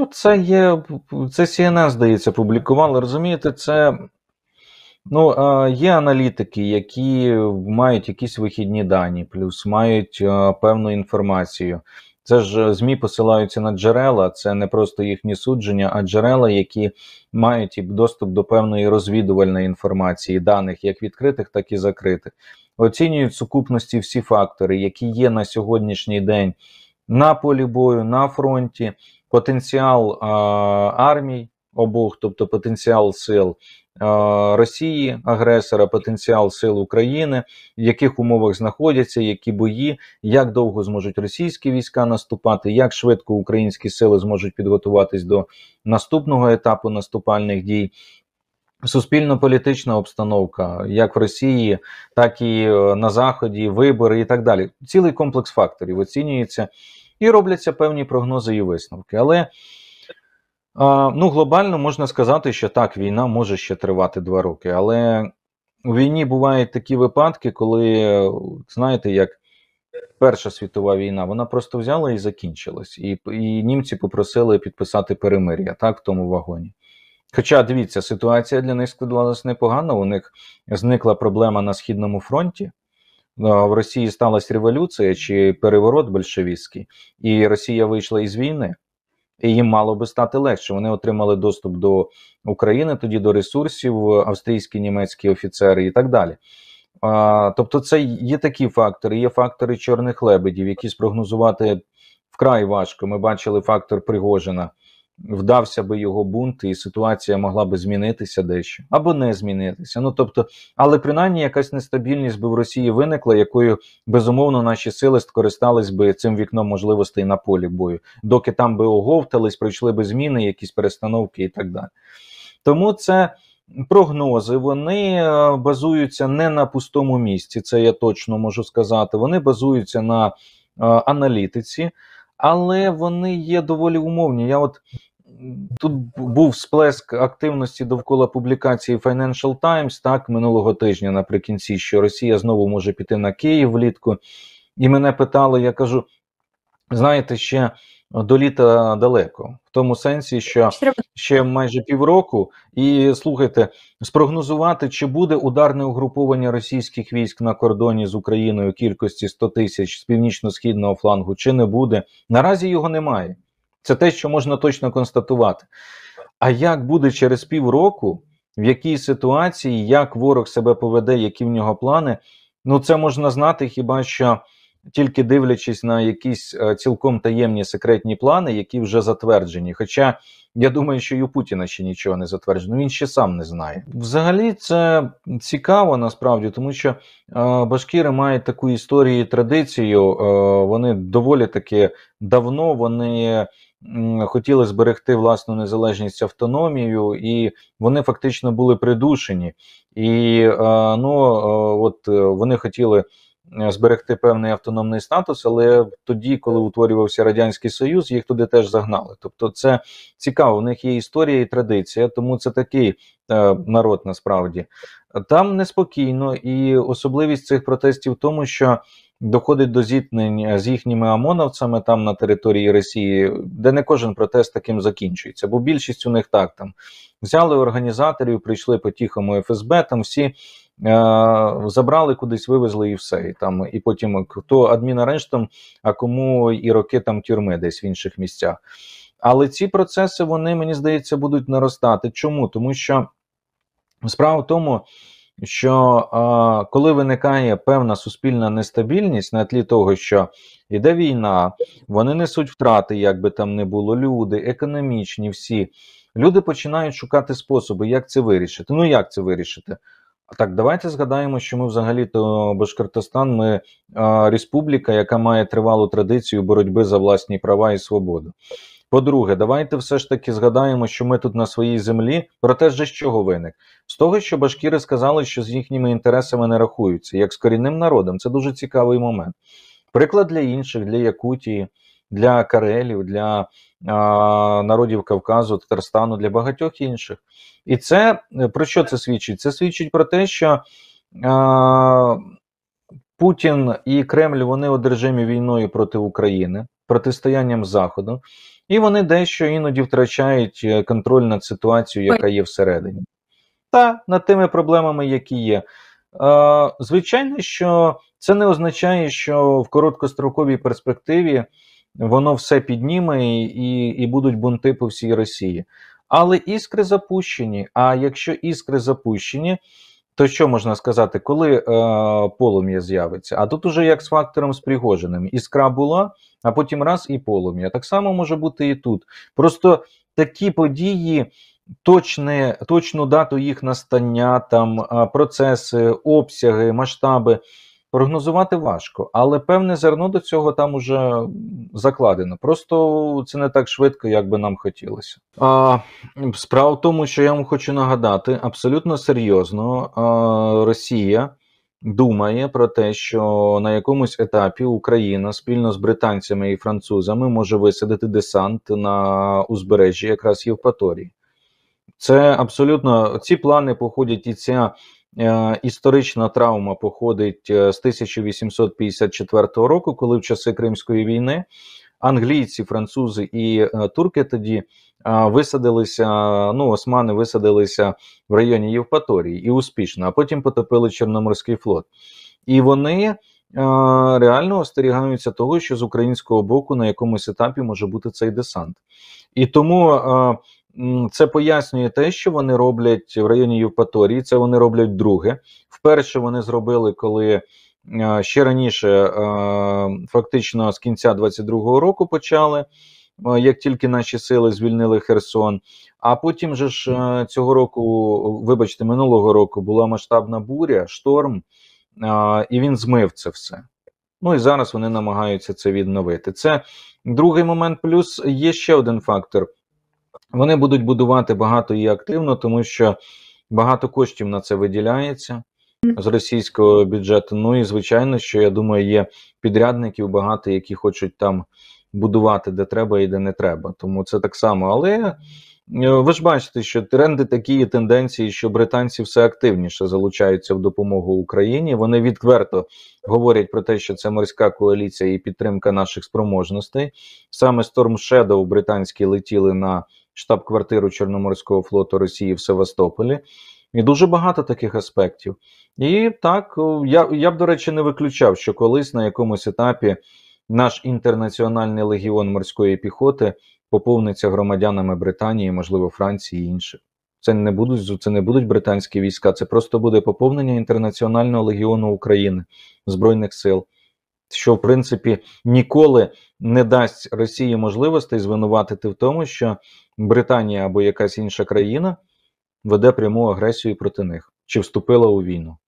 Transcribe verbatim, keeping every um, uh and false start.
Ну, це є, це Сі Ен Ен, здається, публікували. Розумієте, це, ну, є аналітики, які мають якісь вихідні дані, плюс мають певну інформацію. Це ж ЗМІ посилаються на джерела, це не просто їхні судження, а джерела, які мають доступ до певної розвідувальної інформації, даних як відкритих, так і закритих. Оцінюють в сукупності всі фактори, які є на сьогоднішній день на полі бою, на фронті, потенціал а, армій обох, тобто потенціал сил а, Росії, агресора, потенціал сил України, в яких умовах знаходяться, які бої, як довго зможуть російські війська наступати, як швидко українські сили зможуть підготуватись до наступного етапу наступальних дій. Суспільно-політична обстановка, як в Росії, так і на Заході, вибори і так далі. Цілий комплекс факторів оцінюється і робляться певні прогнози і висновки. Але ну, глобально можна сказати, що так, війна може ще тривати два роки. Але у війні бувають такі випадки, коли, знаєте, як Перша світова війна, вона просто взяла і закінчилась. І, і німці попросили підписати перемир'я, так, в тому вагоні. Хоча, дивіться, ситуація для них складалась непогано, у них зникла проблема на Східному фронті, в Росії сталася революція чи переворот большевістський, і Росія вийшла із війни, і їм мало би стати легше, вони отримали доступ до України, тоді до ресурсів, австрійські, німецькі офіцери і так далі. А, тобто це є такі фактори, є фактори чорних лебедів, які спрогнозувати вкрай важко. Ми бачили фактор Пригожина. Вдався би його бунт, і ситуація могла би змінитися дещо, або не змінитися. Ну, тобто, але принаймні якась нестабільність би в Росії виникла, якою, безумовно, наші сили скористались би цим вікном можливостей на полі бою, доки там би оговтались, пройшли би зміни, якісь перестановки і так далі. Тому це прогнози, вони базуються не на пустому місці, це я точно можу сказати, вони базуються на аналітиці, але вони є доволі умовні. Я от тут був сплеск активності довкола публікації Financial Times, так, минулого тижня наприкінці, що Росія знову може піти на Київ влітку. І мене питали, я кажу, знаєте, ще до літа далеко. В тому сенсі, що ще майже півроку. І, слухайте, спрогнозувати, чи буде ударне угруповання російських військ на кордоні з Україною кількості сто тисяч з північно-східного флангу, чи не буде, наразі його немає. Це те, що можна точно констатувати. А як буде через півроку, в якій ситуації, як ворог себе поведе, які в нього плани, ну це можна знати хіба що тільки дивлячись на якісь цілком таємні секретні плани, які вже затверджені. Хоча, я думаю, що і у Путіна ще нічого не затверджено, він ще сам не знає. Взагалі це цікаво насправді, тому що е, башкіри мають таку історію і традицію, е, вони доволі таки давно, вони хотіли зберегти власну незалежність, автономію, і вони фактично були придушені. І е, ну, е, от вони хотіли зберегти певний автономний статус, але тоді, коли утворювався Радянський Союз, їх туди теж загнали. Тобто це цікаво, у них є історія і традиція, тому це такий е, народ насправді. Там неспокійно, і особливість цих протестів в тому, що доходить до зіткнень з їхніми ОМОНовцями там на території Росії, де не кожен протест таким закінчується, бо більшість у них так там. Взяли організаторів, прийшли по-тихому Еф Ес Бе, там всі е, забрали кудись, вивезли і все. І, там, і потім хто адмінарештом, а кому і роки там тюрми десь в інших місцях. Але ці процеси, вони, мені здається, будуть наростати. Чому? Тому що справа в тому, що е, коли виникає певна суспільна нестабільність на тлі того, що йде війна, вони несуть втрати, як би там не було, люди, економічні всі, люди починають шукати способи, як це вирішити. Ну, як це вирішити? Так, давайте згадаємо, що ми взагалі-то Башкортостан, ми а, республіка, яка має тривалу традицію боротьби за власні права і свободу. По-друге, давайте все ж таки згадаємо, що ми тут на своїй землі, протест же з чого виник? З того, що башкіри сказали, що з їхніми інтересами не рахуються, як з корінним народом. Це дуже цікавий момент. Приклад для інших, для Якутії, для Карелів, для а, народів Кавказу, Татарстану, для багатьох інших. І це, про що це свідчить? Це свідчить про те, що а, Путін і Кремль, вони одержимі війною проти України, протистоянням Заходу. і вони дещо іноді втрачають контроль над ситуацією, яка є всередині. Та над тими проблемами, які є. Е, звичайно, що це не означає, що в короткостроковій перспективі воно все підніме і, і будуть бунти по всій Росії. Але іскри запущені. А якщо іскри запущені, то що можна сказати, коли е, полум'я з'явиться? А тут уже як з фактором з Пригожиним. Іскра була, а потім раз і полум'я. Так само може бути і тут. Просто такі події, точне, точну дату їх настання, там процеси, обсяги, масштаби прогнозувати важко, але певне зерно до цього там уже закладено. Просто це не так швидко, як би нам хотілося. А, Справа в тому, що я вам хочу нагадати, абсолютно серйозно а, Росія думає про те, що на якомусь етапі Україна спільно з британцями і французами може висадити десант на узбережжі якраз Євпаторії. Це абсолютно, ці плани походять, і ця е, історична травма походить з тисяча вісімсот п'ятдесят четвертого року, коли в часи Кримської війни англійці, французи і е, турки тоді е, висадилися, ну, османи висадилися в районі Євпаторії і успішно, а потім потопили Чорноморський флот. І вони е, реально остерігаються того, що з українського боку на якомусь етапі може бути цей десант. І тому е, це пояснює те, що вони роблять в районі Євпаторії, це вони роблять вдруге. Вперше вони зробили, коли е, ще раніше, е, фактично з кінця двадцять другого року почали, е, як тільки наші сили звільнили Херсон. А потім же ж е, цього року, вибачте, минулого року була масштабна буря, шторм, е, і він змив це все. Ну і зараз вони намагаються це відновити. Це другий момент. Плюс є ще один фактор. Вони будуть будувати багато і активно, тому що багато коштів на це виділяється з російського бюджету. Ну і звичайно, що я думаю, є підрядників багато, які хочуть там будувати де треба і де не треба. Тому це так само. Але ви ж бачите, що тренди такі, тенденції, що британці все активніше залучаються в допомогу Україні. Вони відверто говорять про те, що це морська коаліція і підтримка наших спроможностей. Саме Storm Shadow британські летіли на штаб-квартиру Чорноморського флоту Росії в Севастополі. І дуже багато таких аспектів. І так, я, я б, до речі, не виключав, що колись на якомусь етапі наш інтернаціональний легіон морської піхоти поповниться громадянами Британії, можливо, Франції і інших. Це не будуть, це не будуть британські війська, це просто буде поповнення інтернаціонального легіону України, Збройних сил, що, в принципі, ніколи не дасть Росії можливостей звинуватити в тому, що Британія або якась інша країна веде пряму агресію проти них, чи вступила у війну.